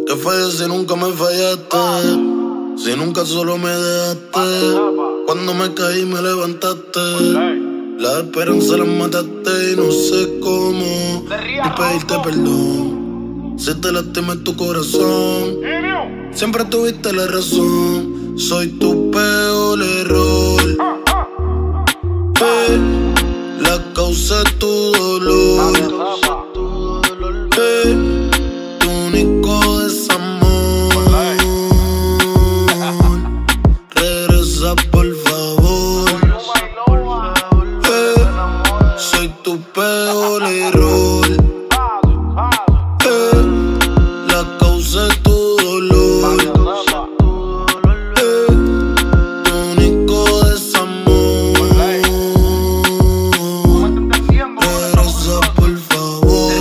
Te fallé si nunca me fallaste, si nunca solo me dejaste. Cuando me caí me levantaste, la esperanza la mataste y no sé cómo ni pedirte perdón. Si te lastimé tu corazón, siempre tuviste la razón. Soy tu peor error, la causa de tu dolor, tu único desamor. Regresa por favor, soy tu peor error, la causa de tu dolor, tu único desamor. Regresa por favor,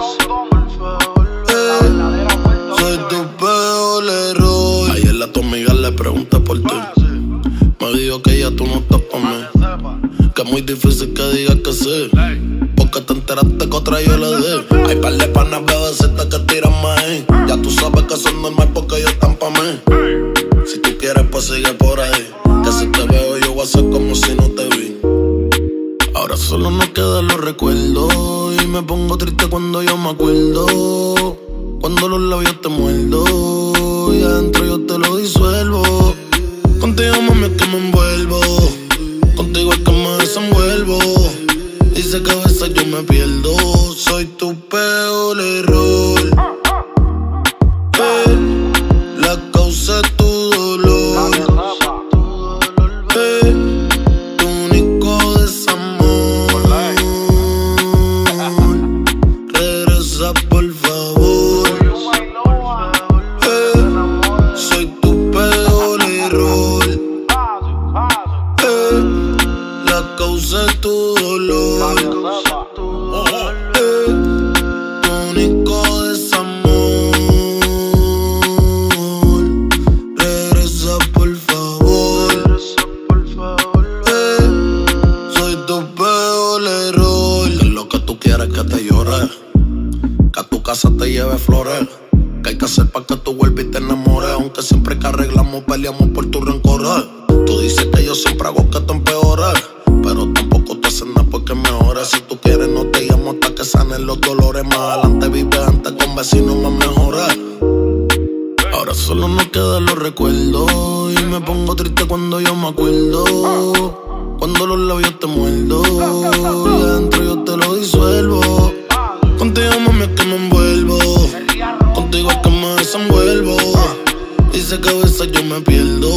soy tu peor error. Ayer a tu amiga le pregunté por ti, me dijo que ya tú no estás pa' mí, que es muy difícil que digas que sí, porque te enteraste que otra yo le di. Hay par de panas bebecitas que tiran maíz, ya tú sabes que son normal porque ellos están pa' mí. Si tú quieres pues sigue por ahí, que si te veo yo voy a hacer como si no te vi. Ahora solo nos quedan los recuerdos y me pongo triste cuando yo me acuerdo, cuando los labios te muerdo y adentro yo te lo disuelvo. Contigo mami es que me envuelvo, contigo es que me desenvuelvo. Dice que a veces yo me pierdo, soy tu peor error, la causa de tu dolor, tu único desamor. Regresa por favor, soy tu peor error, la causa de tu dolor, tu único desamor. Regresa por favor, soy tu peor error. Que lo que tú quieres que te llore, que a tu casa te lleve flores, que hay que hacer pa' que tú vuelvas y te enamores. Aunque siempre que arreglamos peleamos por tu rencores. Tú dices que yo siempre hago que tú empeores, pero tampoco te hacen nada porque mejores. Si tú quieres no te llamo hasta que sanen los dolores. Más adelante vive antes con vecinos más mejores. Ahora solo nos quedan los recuerdos y me pongo triste cuando yo me acuerdo, cuando los labios te muerdo y adentro yo te lo disuelvo. Contigo mami es que me envuelvo, contigo es que me desenvuelvo. Dice que a veces yo me pierdo,